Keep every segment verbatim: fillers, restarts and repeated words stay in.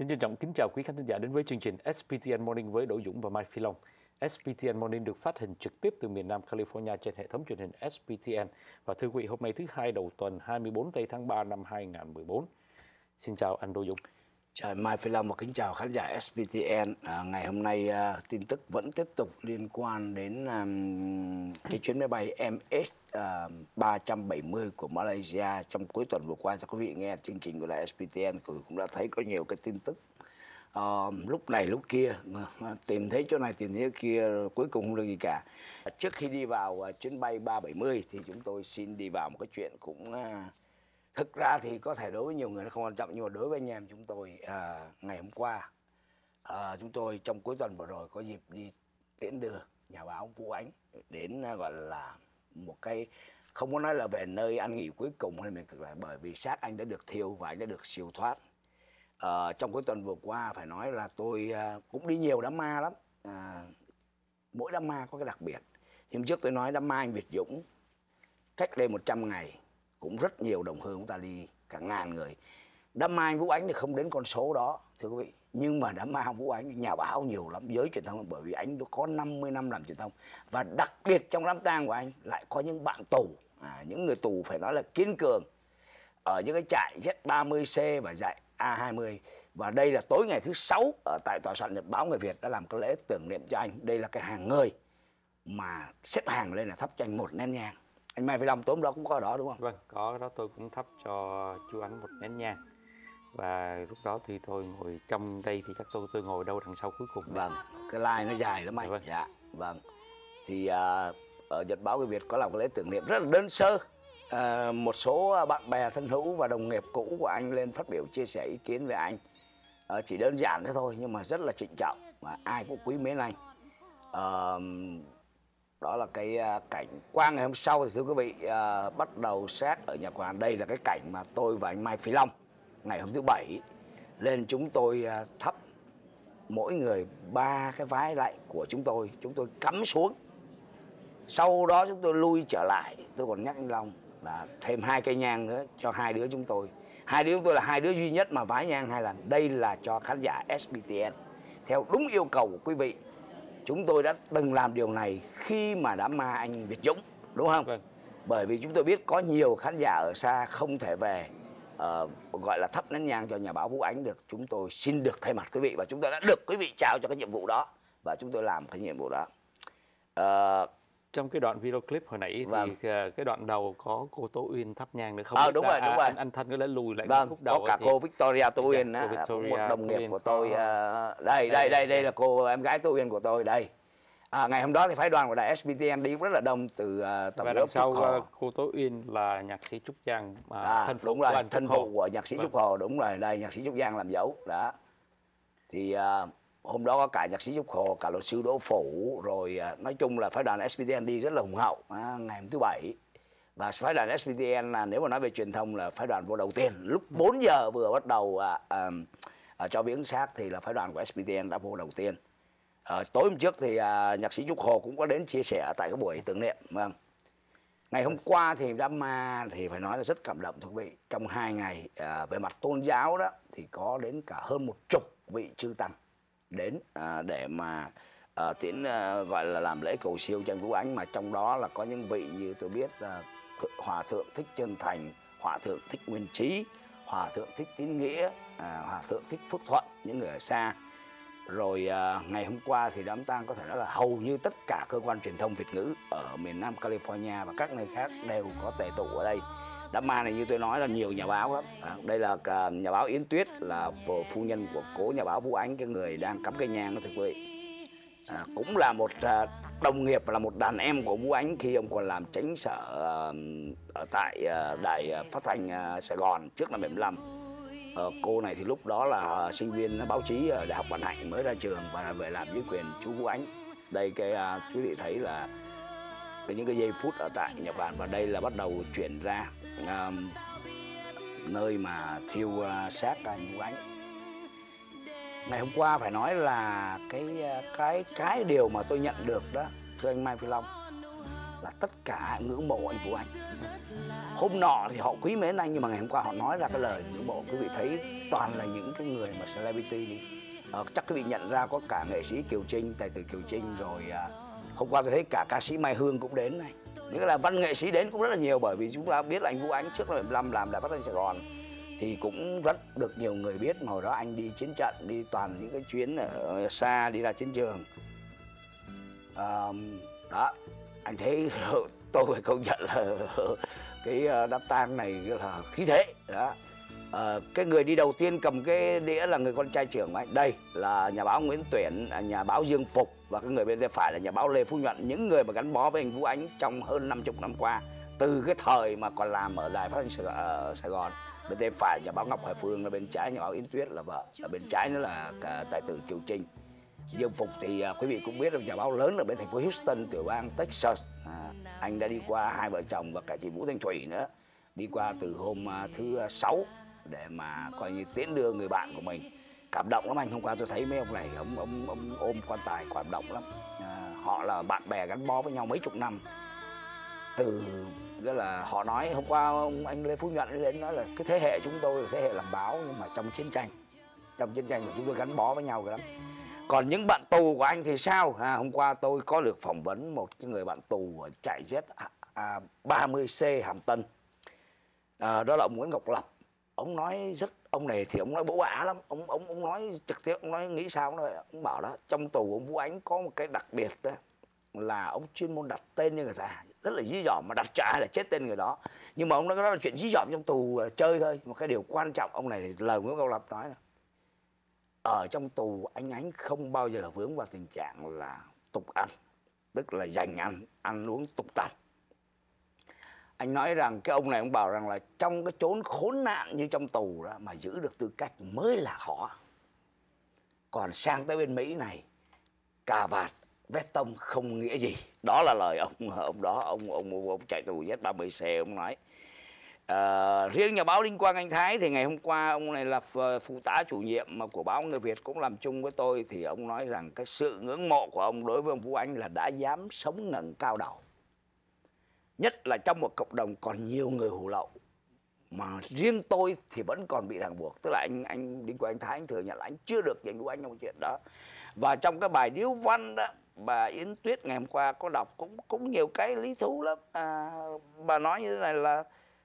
Xin trân trọng kính chào quý khán thính giả đến với chương trình ét pê tê en Morning với Đỗ Dũng và Mai Phi Long. ét pê tê en Morning được phát hình trực tiếp từ miền Nam California trên hệ thống truyền hình ét pê tê en. Và thưa quý vị, hôm nay thứ hai đầu tuần hai mươi tư tháng ba năm hai nghìn không trăm mười bốn. Xin chào anh Đỗ Dũng. Chào Mai Phi Long và kính chào khán giả ét pê tê en. À, ngày hôm nay à, tin tức vẫn tiếp tục liên quan đến à, cái chuyến máy bay em ét à, ba trăm bảy mươi của Malaysia trong cuối tuần vừa qua. Cho quý vị nghe chương trình của đài ét pê tê en cũng đã thấy có nhiều cái tin tức. À, lúc này lúc kia tìm thấy chỗ này tìm thấy chỗ kia, cuối cùng không được gì cả. Trước khi đi vào à, chuyến bay ba bảy mươi thì chúng tôi xin đi vào một cái chuyện cũng à, thực ra thì có thể đối với nhiều người nó không quan trọng, nhưng mà đối với anh em chúng tôi à, ngày hôm qua à, chúng tôi trong cuối tuần vừa rồi có dịp đi tiễn đưa nhà báo Vũ Ánh đến à, gọi là một cái, không có nói là về nơi ăn nghỉ cuối cùng hay mình cực là, bởi vì xác anh đã được thiêu và anh đã được siêu thoát. À, trong cuối tuần vừa qua phải nói là tôi à, cũng đi nhiều đám ma lắm. À, mỗi đám ma có cái đặc biệt. Hôm trước tôi nói đám ma anh Việt Dũng cách đây một trăm ngày cũng rất nhiều đồng hương chúng ta đi cả ngàn người. Đám ma anh Vũ Ánh thì không đến con số đó thưa quý vị, nhưng mà đám ma Vũ Ánh nhà báo nhiều lắm, giới truyền thông, bởi vì anh có năm mươi năm làm truyền thông. Và đặc biệt trong đám tang của anh lại có những bạn tù, à, những người tù phải nói là kiên cường ở những cái trại Z ba mươi C và trại A hai mươi. Và đây là tối ngày thứ sáu ở tại tòa soạn Nhật báo Người Việt đã làm cái lễ tưởng niệm cho anh. Đây là cái hàng người mà xếp hàng lên là thắp cho anh một nén nhang. Anh Mai Phi Long tối hôm đó cũng có ở đó đúng không? Vâng, có ở đó tôi cũng thắp cho chú Ánh một nén nhang. Và lúc đó thì tôi ngồi trong đây thì chắc tôi tôi ngồi đâu đằng sau cuối cùng. Vâng, cái line nó dài lắm anh. Vâng. Dạ, vâng. Thì à, ở Nhật báo Người Việt có làm cái lễ tưởng niệm rất là đơn sơ. À, một số bạn bè thân hữu và đồng nghiệp cũ của anh lên phát biểu chia sẻ ý kiến về anh. À, chỉ đơn giản thế thôi nhưng mà rất là trịnh trọng và ai cũng quý mến anh. À, đó là cái cảnh. Qua ngày hôm sau thì thưa quý vị, à, bắt đầu xét ở nhà quán. Đây là cái cảnh mà tôi và anh Mai Phi Long ngày hôm thứ bảy lên chúng tôi à, thắp mỗi người ba cái vái lạy của chúng tôi, chúng tôi cắm xuống. Sau đó chúng tôi lui trở lại, tôi còn nhắc anh Long là thêm hai cây nhang nữa cho hai đứa chúng tôi. Hai đứa chúng tôi là hai đứa duy nhất mà vái nhang hai lần. Đây là cho khán giả ét pê tê en theo đúng yêu cầu của quý vị. Chúng tôi đã từng làm điều này khi mà đám ma anh Việt Dũng, đúng không? Vâng. Bởi vì chúng tôi biết có nhiều khán giả ở xa không thể về uh, gọi là thắp nén nhang cho nhà báo Vũ Ánh được. Chúng tôi xin được thay mặt quý vị và chúng tôi đã được quý vị trao cho cái nhiệm vụ đó. Và chúng tôi làm cái nhiệm vụ đó. Uh, Trong cái đoạn video clip hồi nãy vâng. thì cái đoạn đầu có cô Tố Uyên thắp nhang nữa không? Ờ, đúng rồi, đúng rồi. Anh, anh Thanh có lẽ lùi lại vâng, khúc đầu. có cả thì... cô Victoria Tố Uyên dạ, đó, Victoria, một đồng nghiệp của tôi. có... Uh, đây, đây, đây, đây là cô em gái Tố Uyên của tôi, đây. À, ngày hôm đó thì phái đoàn của đài ét pê tê en đi rất là đông từ uh, tổng và đằng sau uh, cô Tố Uyên là nhạc sĩ Trúc Giang, mà à, thân phụ đúng rồi, thân phụ của nhạc sĩ vâng. Trúc Hồ, đúng rồi, đây nhạc sĩ Trúc Giang làm dấu đó. Thì uh, hôm đó có cả nhạc sĩ Trúc Hồ, cả luật sư Đỗ Phủ, rồi uh, nói chung là phái đoàn ét pê tê en đi rất là hùng hậu uh, ngày hôm thứ bảy. Và phái đoàn ét pê tê en là nếu mà nói về truyền thông là phái đoàn vô đầu tiên. Lúc bốn giờ vừa bắt đầu uh, uh, uh, cho viếng xác thì là phái đoàn của ét pê tê en đã vô đầu tiên. À, tối hôm trước thì à, nhạc sĩ Trúc Hồ cũng có đến chia sẻ tại cái buổi tưởng niệm. Vâng. Ngày hôm qua thì đám ma thì phải nói là rất cảm động thưa quý vị. Trong hai ngày à, về mặt tôn giáo đó thì có đến cả hơn một chục vị chư tăng đến à, để mà à, tiễn à, gọi là làm lễ cầu siêu cho anh Vũ Ánh, mà trong đó là có những vị như tôi biết là Hòa thượng Thích Chân Thành, Hòa thượng Thích Nguyên Trí, Hòa thượng Thích Tín Nghĩa, à, Hòa thượng Thích Phước Thuận, những người ở xa. Rồi à, ngày hôm qua thì đám tang có thể nói là hầu như tất cả cơ quan truyền thông Việt ngữ ở miền Nam California và các nơi khác đều có tề tụ ở đây. Đám ma này như tôi nói là nhiều nhà báo lắm. À, đây là cả nhà báo Yến Tuyết, là phu nhân của cố nhà báo Vũ Ánh, cái người đang cắm cây nhang đó thưa quý vị. À, cũng là một à, đồng nghiệp và là một đàn em của Vũ Ánh khi ông còn làm chánh sở à, ở tại à, đài phát thanh à, Sài Gòn trước năm bảy mươi lăm. Ờ, cô này thì lúc đó là sinh viên báo chí ở Đại học Vạn Hạnh mới ra trường và về làm dưới quyền chú Vũ Ánh. Đây cái uh, quý vị thấy là cái những cái giây phút ở tại Nhật Bản, và đây là bắt đầu chuyển ra uh, nơi mà thiêu uh, xác anh Vũ Ánh. Ngày hôm qua phải nói là cái cái cái điều mà tôi nhận được đó thưa anh Mai Phi Long là tất cả ngưỡng mộ anh Vũ Ánh. Hôm nọ thì họ quý mến anh, nhưng mà ngày hôm qua họ nói ra cái lời ngưỡng mộ. Quý vị thấy toàn là những cái người mà celebrity đi. Ờ, chắc quý vị nhận ra có cả nghệ sĩ Kiều Trinh, tài tử Kiều Trinh, rồi à, hôm qua tôi thấy cả ca sĩ Mai Hương cũng đến này. Những là văn nghệ sĩ đến cũng rất là nhiều, bởi vì chúng ta biết là anh Vũ Ánh trước năm bảy mươi lăm làm Đài Phát thanh Sài Gòn thì cũng rất được nhiều người biết. Mà hồi đó anh đi chiến trận, đi toàn những cái chuyến ở xa, đi ra chiến trường. À, đó, anh thấy tôi phải công nhận là cái đám tang này là khí thế đó. À, cái người đi đầu tiên cầm cái đĩa là người con trai trưởng của anh. Đây là nhà báo Nguyễn Tuyển, nhà báo Dương Phục, và cái người bên tay phải là nhà báo Lê Phú Nhuận. Những người mà gắn bó với anh Vũ Ánh trong hơn năm mươi năm qua, từ cái thời mà còn làm ở Đài Phát thanh Sài, uh, Sài Gòn. Bên tay phải nhà báo Ngọc Hoài Phương, là bên trái nhà báo Yến Tuyết là vợ, ở bên trái nữa là cả tài tử Kiều Trinh. Dương Phục thì uh, quý vị cũng biết là nhà báo lớn ở bên thành phố Houston, tiểu bang Texas. À, anh đã đi qua, hai vợ chồng và cả chị Vũ Thanh Thủy nữa, đi qua từ hôm uh, thứ sáu để mà coi như tiễn đưa người bạn của mình. Cảm động lắm anh. Hôm qua tôi thấy mấy ông này, ông ông ông ôm quan tài, cảm động lắm. À, họ là bạn bè gắn bó với nhau mấy chục năm. Từ nghĩa là họ nói hôm qua ông anh Lê Phú Nhuận lên nói là cái thế hệ chúng tôi là thế hệ làm báo, nhưng mà trong chiến tranh, trong chiến tranh mà chúng tôi gắn bó với nhau lắm. Còn những bạn tù của anh thì sao? À, hôm qua tôi có được phỏng vấn một cái người bạn tù ở trại Z à, ba mươi C Hàm Tân. À, đó là ông Nguyễn Ngọc Lập. Ông nói rất, ông này thì ông nói bố bả lắm. Ông ông ông nói trực tiếp, ông nói nghĩ sao? Ông, nói, ông bảo đó, trong tù ông Vũ Ánh có một cái đặc biệt đó, là ông chuyên môn đặt tên cho người ta, rất là dí dỏm, mà đặt cho ai là chết tên người đó. Nhưng mà ông nói cái đó là chuyện dí dỏm trong tù chơi thôi. Một cái điều quan trọng, ông này lời Nguyễn Ngọc Lập nói là ở trong tù anh Ánh không bao giờ vướng vào tình trạng là tục ăn, tức là dành ăn, ăn uống tục tằn. Anh nói rằng cái ông này ông bảo rằng là trong cái chốn khốn nạn như trong tù đó mà giữ được tư cách mới là khó. Còn sang tới bên Mỹ này, cà vạt, vét tông không nghĩa gì. Đó là lời ông ông đó, ông ông ông, ông chạy tù Z ba mươi C ông nói. À, riêng nhà báo Đinh Quang Anh Thái thì ngày hôm qua ông này là phụ tá chủ nhiệm mà của báo Người Việt cũng làm chung với tôi, thì ông nói rằng cái sự ngưỡng mộ của ông đối với ông Vũ Ánh là đã dám sống ngẩng cao đầu. Nhất là trong một cộng đồng còn nhiều người hủ lậu, mà riêng tôi thì vẫn còn bị ràng buộc. Tức là anh anh Đinh Quang Anh Thái anh thừa nhận là anh chưa được như anh Vũ Ánh trong chuyện đó. Và trong cái bài điếu văn đó, bà Yến Tuyết ngày hôm qua có đọc cũng cũng nhiều cái lý thú lắm. À, bà nói như thế này là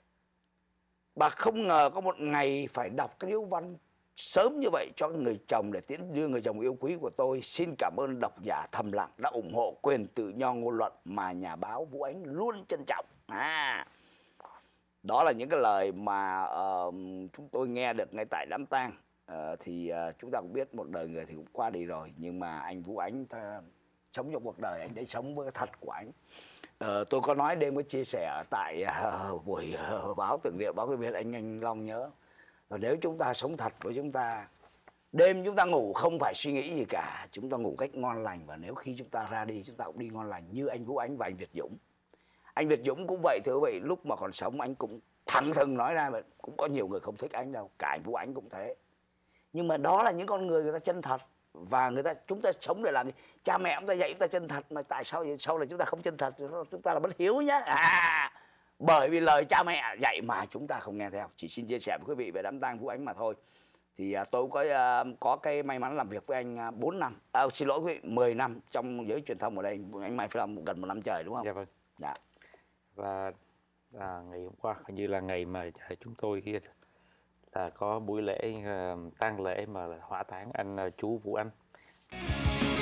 bà không ngờ có một ngày phải đọc cái điếu văn sớm như vậy cho người chồng để tiễn đưa người chồng yêu quý của tôi. Xin cảm ơn độc giả thầm lặng đã ủng hộ quyền tự do ngôn luận mà nhà báo Vũ Ánh luôn trân trọng. À, đó là những cái lời mà uh, chúng tôi nghe được ngay tại đám tang. Uh, thì uh, chúng ta cũng biết một đời người thì cũng qua đi rồi, nhưng mà anh Vũ Ánh ta, sống trong cuộc đời anh đấy sống với cái thật của anh. Uh, tôi có nói đêm có chia sẻ tại uh, buổi uh, báo tưởng niệm báo Người Việt, anh anh Long nhớ. Và nếu chúng ta sống thật với chúng ta, đêm chúng ta ngủ không phải suy nghĩ gì cả, chúng ta ngủ cách ngon lành. Và nếu khi chúng ta ra đi, chúng ta cũng đi ngon lành như anh Vũ Ánh và anh Việt Dũng. Anh Việt Dũng cũng vậy, thưa quý vị, lúc mà còn sống anh cũng thẳng thừng nói ra, mà cũng có nhiều người không thích anh đâu, cả anh Vũ Ánh cũng thế. Nhưng mà đó là những con người người ta chân thật, và người ta chúng ta sống để làm gì? Cha mẹ chúng ta dạy chúng ta chân thật, mà tại sao sau này chúng ta không chân thật? Chúng ta là bất hiếu nhá. À, bởi vì lời cha mẹ dạy mà chúng ta không nghe theo. Chỉ xin chia sẻ với quý vị về đám tang Vũ Ánh mà thôi. Thì uh, tôi cũng có uh, có cái may mắn làm việc với anh uh, bốn năm, à, xin lỗi quý vị, mười năm trong giới truyền thông ở đây. Anh Mai Phi Long gần một năm trời đúng không? Dạ vâng. Dạ. Và à, ngày hôm qua hình như là ngày mà chúng tôi kia là có buổi lễ uh, tang lễ mà hỏa táng anh uh, chú Vũ Ánh.